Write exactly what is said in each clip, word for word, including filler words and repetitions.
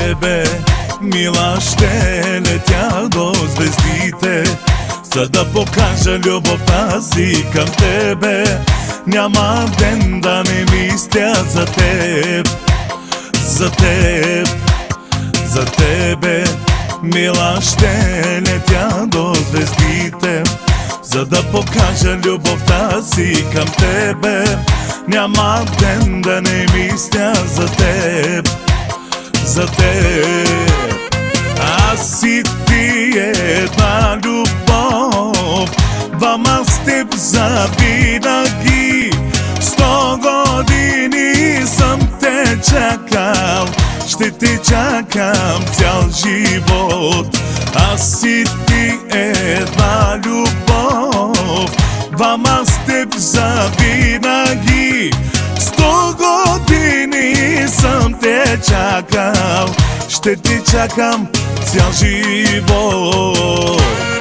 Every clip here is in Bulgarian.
тебе, мила, ще летя до звездите, за да покажа любовта си към тебе. Няма ден да не мисля за теб, за теб, за тебе, мила, ще летя до звездите, за да покажа любовта си към тебе. Няма ден да не мисля за теб, за теб. Аз и ти една любов, двама с теб завинаги. Сто години съм те чакал, ще те чакам цял живот. Аз и ти една любов, двама с теб завинаги. Сто години съм те чакал, ще те чакам цял живот.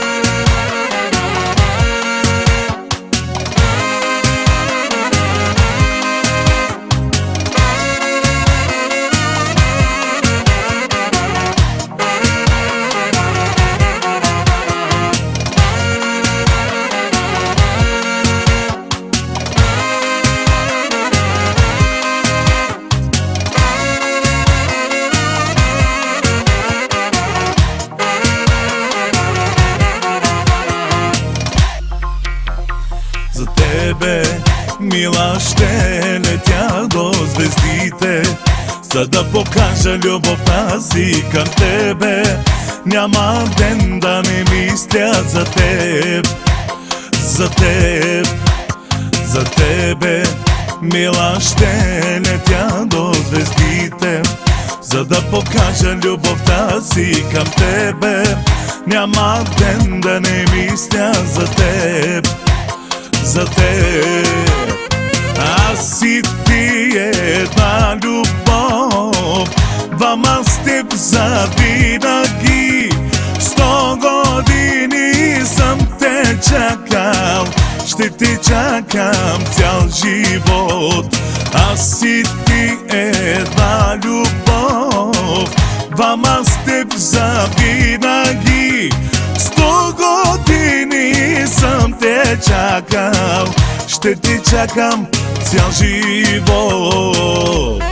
За тебе, мила, ще летя до звездите, за да покажа любовта си към тебе. Няма ден да не мисля за теб, за теб, за тебе, мила, ще летя до звездите, за да покажа любовта си към тебе. Няма ден да не мисля за теб, за теб. Аз и ти една любов, двама с теб завинаги. Сто години съм те чакал, ще те чакам цял живот. Аз и ти една любов, двама с теб завинаги. Сто години съм те чакал, ще те чакам цял живот.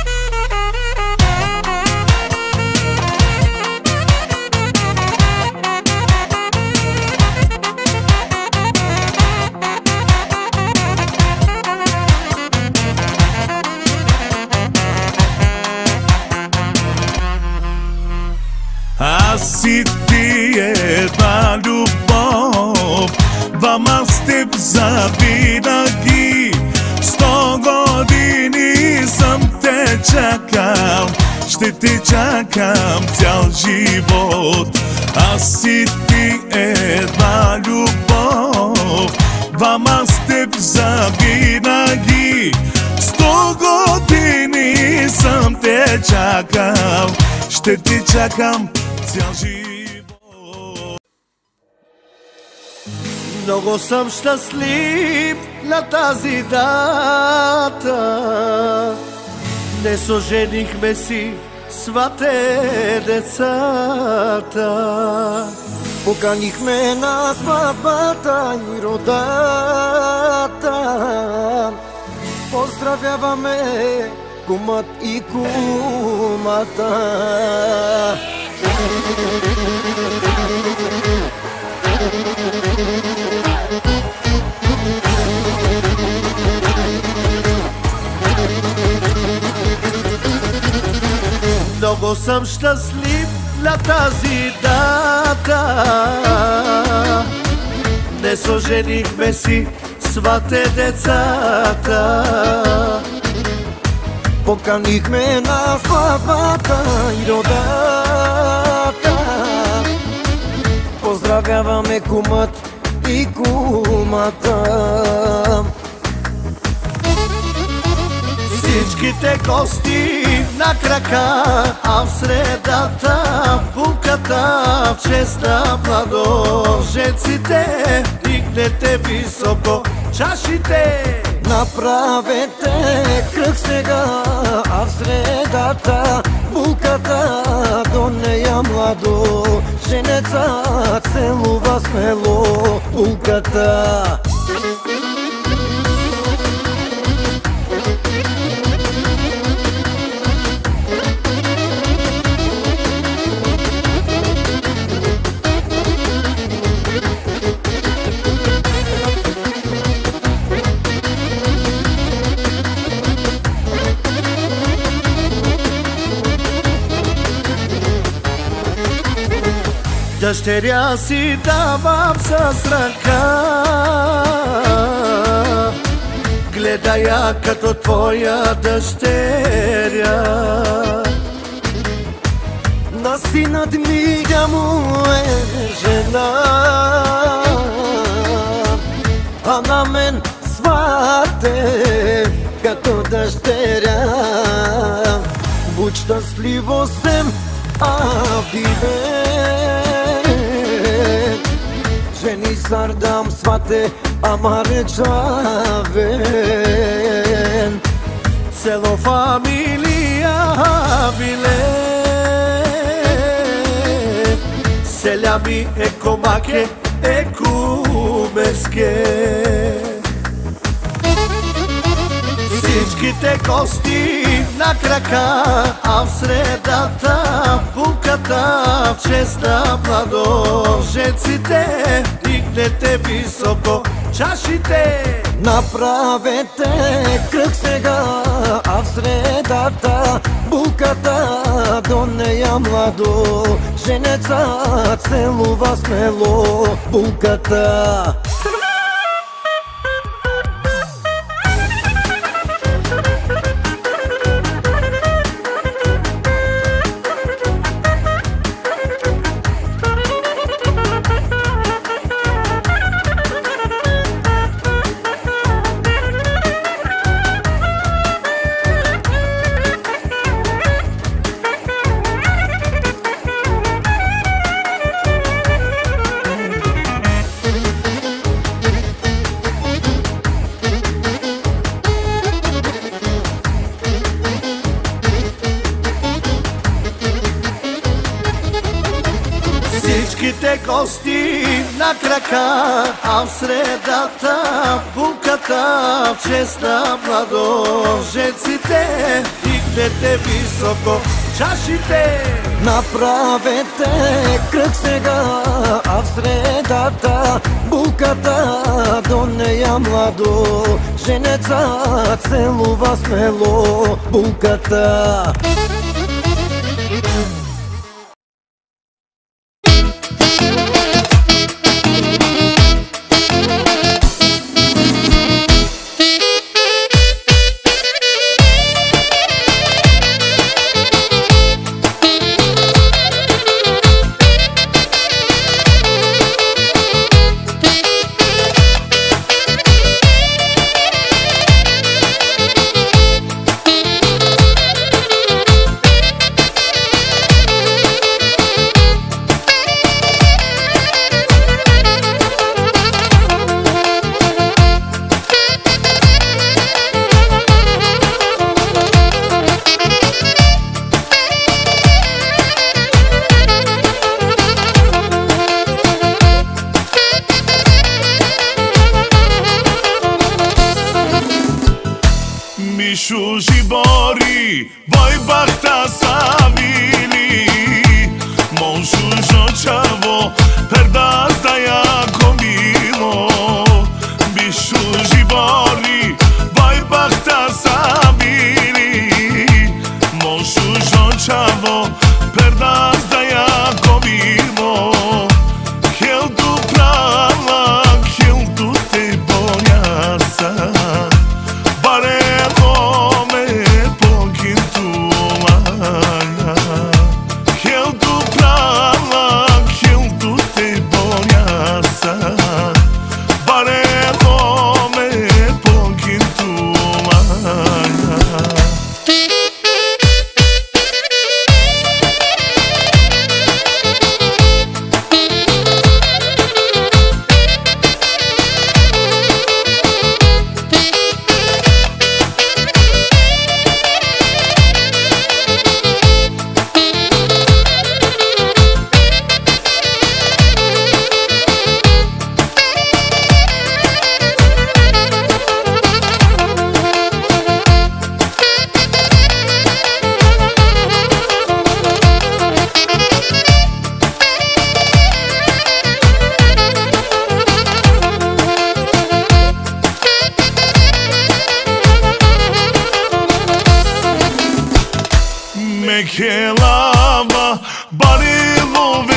Аз и ти една любов, двама с теб завинаги. Сто години съм те чакал, ще те чакам цял живот. Аз и ти една любов, двама с теб завинаги. Сто години съм те чакал, ще те чакам цял живот. Много съм щастлив на тази дата. Днес оженихме си свате децата. Поканихме на сватбата и родата. Поздравяваме кумът и кумата. Много съм щастлив на тази дата. Днес оженихме си свате децата. Поканихме на сватбата и родата. Поздравяваме кумът и кумата. Всичките гости на крака, а в средата булката в чест на младоженците. Дигнете високо чашите, направете кръг сега, а в средата булката mlado, ženeca celu vas melo bulkata. Dășterea si davam să-ți răca, gledaia că tot tvoja dășterea. Nasinat milja mu je žena, a na men svate като дъщеря. Будь щастливо sem a bive, ženi sardam svate amare čaven. Celo familija bile, seljami ekomake ekumeske. Всичките гости на крака, а в средата булката в чест на младоженците. Дигнете високо чашите, Направете кръг сега, а в средата булката, до нея младо женеца целува смело булката. Всичките гости на крака, а в средата булката в чест на младоженците. Дигнете високо чашите, Направете кръг сега, а в средата булката, до нея младо женеца целува смело булката. Mišu Žibori, voj bahta savili, monšu žočavo, perdas da jako milo. Mišu Žibori, voj bahta savili, monšu žočavo, perdas da jako milo. Hel tu prava, hel tu te bonjasa, Hel tu prava, hel tu te bonjasa. ke lava, bari love